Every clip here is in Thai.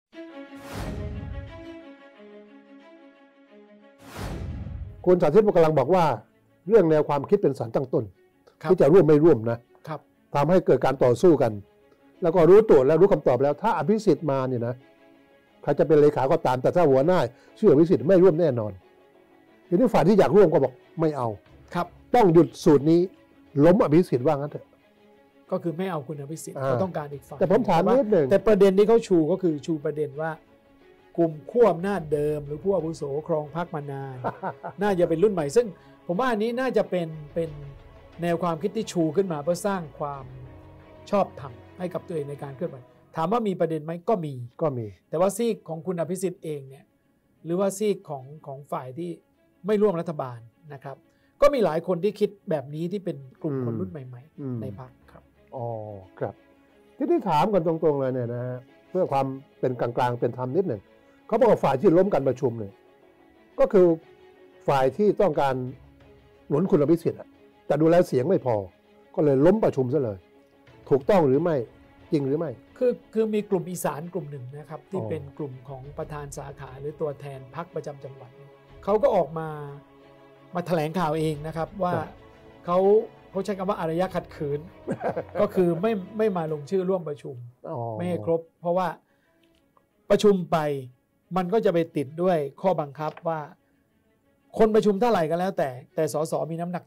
คุณสาธิตกำลังบอกว่าเรื่องแนวความคิดเป็นสารตั้งต้นที่จะร่วมไม่ร่วมนะครับทำให้เกิดการต่อสู้กันแล้วก็รู้ตัวแล้วรู้คำตอบแล้วถ้าอภิสิทธิ์มาเนี่ยนะใครจะเป็นเลขาก็ตามแต่ถ้าหัวหน้าชื่ออภิสิทธิ์ไม่ร่วมแน่นอนทีนี้ฝ่ายที่อยากร่วมก็บอกไม่เอาครับต้องหยุดสูตรนี้ล้มอภิสิทธิ์ว่างั้นเถอะก็คือไม่เอาคุณอภิสิทธิ์เขาต้องการอีกฝ่ายแต่ผมถามนิดหนึ่งแต่ประเด็นที่เขาชูก็คือชูประเด็นว่ากลุ่มขั้วอำนาจเดิมหรือผู้อาวุโสครองพรรคมานาน น่าจะเป็นรุ่นใหม่ซึ่งผมว่าอันนี้น่าจะเป็นแนวความคิดที่ชูขึ้นมาเพื่อสร้างความชอบธรรมให้กับตัวเองในการเคลื่อนไหวถามว่ามีประเด็นไหมก็มีแต่ว่าซีกของคุณอภิสิทธิ์เองเนี่ยหรือว่าซีกของฝ่ายที่ไม่ร่วมรัฐบาลนะครับก็มีหลายคนที่คิดแบบนี้ที่เป็นกลุ่มคนรุ่นใหม่ๆในพรรคครับอ๋อครับที่ถามกันตรงๆเลยเนี่ยนะเพื่อความเป็นกลางๆเป็นธรรมนิดหนึ่งเขาบอกว่าฝ่ายที่ล้มการประชุมเนี่ยก็คือฝ่ายที่ต้องการหนุนคุณอภิสิทธิ์แต่ดูแลเสียงไม่พอก็เลยล้มประชุมซะเลยถูกต้องหรือไม่จริงหรือไม่คือมีกลุ่มอีสานกลุ่มหนึ่งนะครับที่เป็นกลุ่มของประธานสาขาหรือตัวแทนพรรคประจำจังหวัดเขาก็ออกมาแถลงข่าวเองนะครับว่าเขาใช้คำว่าอารยะขัดขืน ก็คือไม่มาลงชื่อร่วมประชุมไม่ให้ครบเพราะว่าประชุมไปมันก็จะไปติดด้วยข้อบังคับว่าคนประชุมเท่าไหร่ก็แล้วแต่สสมีน้ำหนัก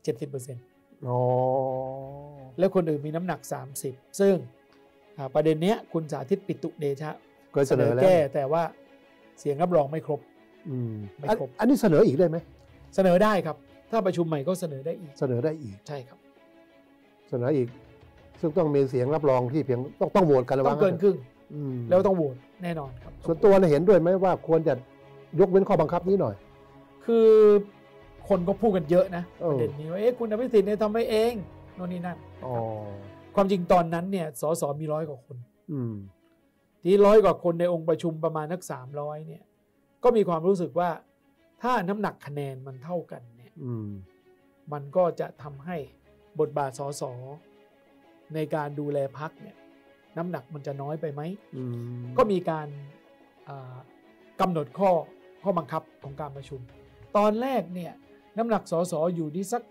70%แล้วคนอื่นมีน้ำหนัก 30%ซึ่งประเด็นนี้คุณสาธิตปิตุเดชะเสนอแก้แต่ว่าเสียงรับรองไม่ครบอันนี้เสนออีกได้ไหมเสนอได้ครับถ้าประชุมใหม่ก็เสนอได้อีกใช่ครับเสนออีกซึ่งต้องมีเสียงรับรองที่เพียงต้องโหวตกันต้องเกินครึ่งแล้วต้องโหวตแน่นอนครับส่วนตัวเห็นด้วยไหมว่าควรจะยกเว้นข้อบังคับนี้หน่อยคือคนก็พูดกันเยอะนะประเด็นนี้ว่าคุณอภิสิทธิ์เนี่ยทำไมเองโน่นนี่นั่นความจริงตอนนั้นเนี่ยสสมี100 กว่าคนที่100 กว่าคนในองค์ประชุมประมาณนัก300เนี่ยก็มีความรู้สึกว่าถ้าน้ำหนักคะแนนมันเท่ากันเนี่ยมันก็จะทำให้บทบาทสสในการดูแลพรรคเนี่ยน้ำหนักมันจะน้อยไปไหมก็มีการกำหนดข้อบังคับของการประชุมตอนแรกเนี่ยน้ำหนักสสอยู่ที่สัก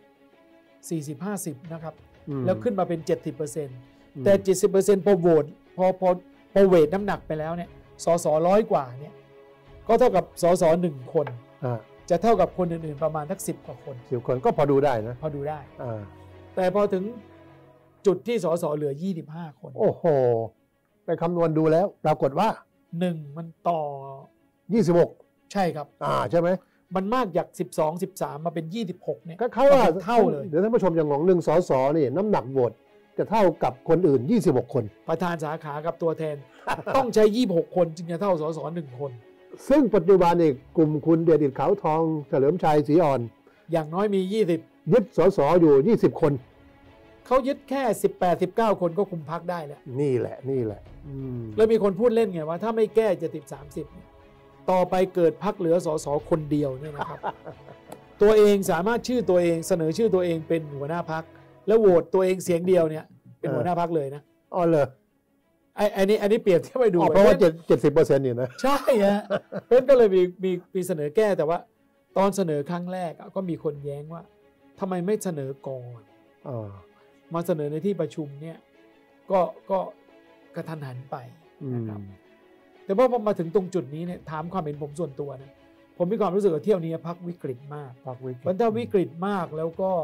40-50 นะครับแล้วขึ้นมาเป็น 70% แต่ 70% พอโหวตพอเวทน้ำหนักไปแล้วเนี่ยสส100 กว่าเนี่ยก็เท่ากับสส1 คนจะเท่ากับคนอื่นๆประมาณสัก10 กว่าคน 10 คนก็พอดูได้นะพอดูได้แต่พอถึงจุดที่สสเหลือ25 คนโอ้โหไปคำนวณดูแล้วปรากฏว่า 1มันต่อ 26 ใช่ครับใช่ไหมมันมากจาก12-13มาเป็น26เนี่ยก็เข้าว่าเท่าเลยเดี๋ยวท่านผู้ชมอย่างงง1 สสนี่น้ำหนักโหวตจะเท่ากับคนอื่น26 คนประธานสาขากับตัวแทน ต้องใช้26 คนจึงจะเท่าสส1 คนซึ่งปัจจุบันอีกกลุ่มคุณเดชอิฐขาวทองเฉลิมชัยศรีอ่อนอย่างน้อยมี20 ยึดสสอยู่20 คนเขายึดแค่18-19 คนก็คุมพรรคได้แล้วนี่แหละแล้วมีคนพูดเล่นไงว่าถ้าไม่แก้70-30ต่อไปเกิดพรรคเหลือสสคนเดียวเนี่ยนะครับ ตัวเองสามารถตัวเองเสนอชื่อตัวเองเป็นหัวหน้าพรรคแล้วโหวตตัวเองเสียงเดียวเนี่ยเป็นหัวหน้าพรรคเลยนะเลยอันนี้เปรียบเทียบไปดูเพราะว่า70%นี่นะใช่ฮะเพราะก็เลยมีเสนอแก้แต่ว่าตอนเสนอครั้งแรกก็มีคนแย้งว่าทำไมไม่เสนอก่อนมาเสนอในที่ประชุมเนี่ยก็กระทันหันไปนะครับแต่ว่าพอมาถึงตรงจุดนี้เนี่ยถามความเห็นผมส่วนตัวนะผมมีความรู้สึกว่าเที่ยวนี้พรรควิกฤตมากมันถ้าวิกฤตมากแล้วก็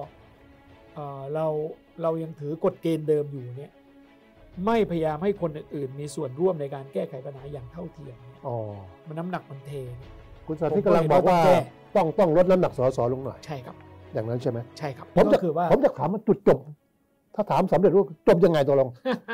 เรายังถือกฎเกณฑ์เดิมอยู่เนี่ยไม่พยายามให้คนอื่นๆมีส่วนร่วมในการแก้ไขปัญหาอย่างเท่าเทียมมันน้ำหนักมันเทคุณสาธิตกำลังบอกว่าต้องลดน้ำหนักสสลงหน่อยใช่ครับอย่างนั้นใช่ไหมใช่ครับผมจะถามว่าจุดจบถ้าถามสำเร็จว่าจบยังไงตัวลง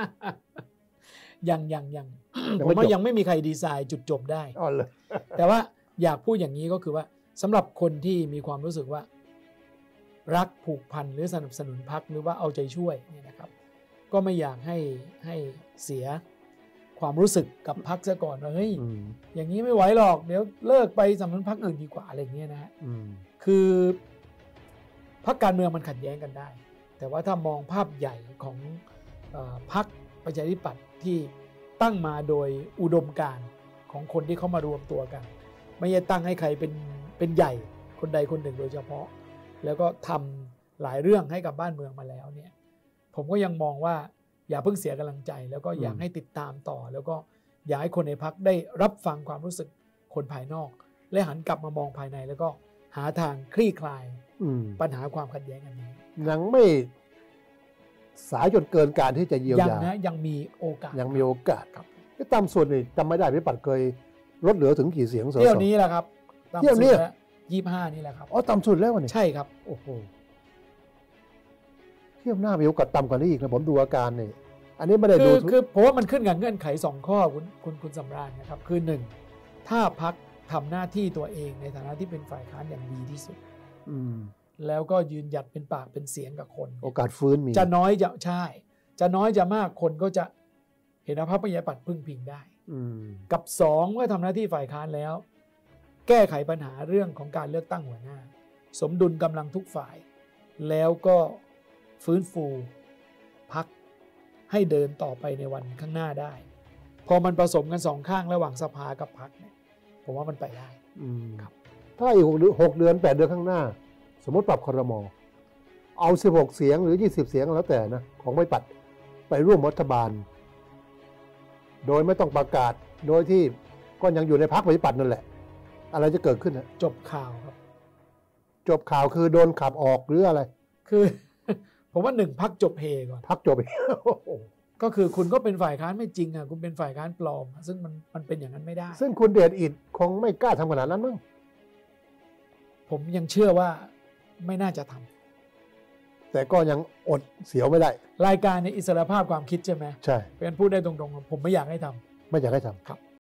ยังผมว่ายังไม่มีใครดีไซน์จุดจบได้แต่ว่าอยากพูดอย่างนี้ก็คือว่าสำหรับคนที่มีความรู้สึกว่ารักผูกพันหรือสนับสนุนพรรคหรือว่าเอาใจช่วยเนี่ยนะครับก็ไม่อยากให้เสียความรู้สึกกับพรรคซะก่อนว่าเฮ้ยอย่างนี้ไม่ไหวหรอกเดี๋ยวเลิกไปสนับสนุนพรรคอื่นดีกว่าอะไรเงี้ยนะฮะคือพรรคการเมืองมันขัดแย้งกันได้แต่ว่าถ้ามองภาพใหญ่ของพรรคประชาธิปัตย์ที่ตั้งมาโดยอุดมการณ์ขของคนที่เขามารวมตัวกัน ไม่ใช่ตั้งให้ใครเป็นใหญ่คนใดคนหนึ่งโดยเฉพาะแล้วก็ทำหลายเรื่องให้กับบ้านเมืองมาแล้วเนี่ยผมก็ยังมองว่าอย่าเพิ่งเสียกำลังใจแล้วก็อยากให้ติดตามต่อแล้วก็อยากให้คนในพรรคได้รับฟังความรู้สึกคนภายนอกและหันกลับมามองภายในแล้วก็หาทางคลี่คลายปัญหาความขัดแย้งอันนี้ยังไม่สายจนเกินการที่จะเยียวยายังมีโอกาสครับตามส่วนนี่จำไม่ได้พี่ปัดเคยลดเหลือถึงกี่เสียงเที่ยวนี้แหละครับเที่ยวนี้ 25นี่แหละครับต่ำสุดแล้วเนี่ยใช่ครับโอ้โหเที่ยวหน้ามีโอกาสต่ำกว่านี้อีกนะผมดูอาการนี่อันนี้ไม่ได้ดูคือเพราะว่ามันขึ้นกับเงื่อนไข2ข้อคุณสำราญนะครับคือ1ถ้าพรรคทำหน้าที่ตัวเองในฐานะที่เป็นฝ่ายค้านอย่างดีที่สุดแล้วก็ยืนหยัดเป็นปากเป็นเสียงกับคนโอกาสฟื้นมีจะน้อยจะใช่จะน้อยจะมากคนก็จะเห็นพรรคประชาธิปัตย์พึ่งพิงได้กับ2เมื่อทำหน้าที่ฝ่ายค้านแล้วแก้ไขปัญหาเรื่องของการเลือกตั้งหัวหน้าสมดุลกำลังทุกฝ่ายแล้วก็ฟื้นฟูพรรคให้เดินต่อไปในวันข้างหน้าได้พอมันผสมกัน2ข้างระหว่างสภากับพรรคเนี่ยผมว่ามันไปได้ครับถ้าอีก6 เดือน 8 เดือนข้างหน้าสมมติปรับครม.เอา16 เสียงหรือ20 เสียงแล้วแต่นะของไม่ปัดไปร่วมรัฐบาลโดยไม่ต้องประกาศโดยที่ก็ยังอยู่ในพรรคประชาธิปัตย์นั่นแหละอะไรจะเกิดขึ้นนะจบข่าวครับจบข่าวคือโดนขับออกหรืออะไรคือผมว่า1พรรคจบเฮก่อนพรรคจบเฮก็คือคุณก็เป็นฝ่ายค้านไม่จริงอ่ะคุณเป็นฝ่ายค้านปลอมซึ่งมันเป็นอย่างนั้นไม่ได้ซึ่งคุณเดชอิฐคงไม่กล้าทำขนาดนั้นมั้งผมยังเชื่อว่าไม่น่าจะทำแต่ก็ยังอดเสียวไม่ได้รายการในอิสรภาพความคิดใช่ไหมใช่เป็นพูดได้ตรงๆผมไม่อยากให้ทำไม่อยากให้ทำครับ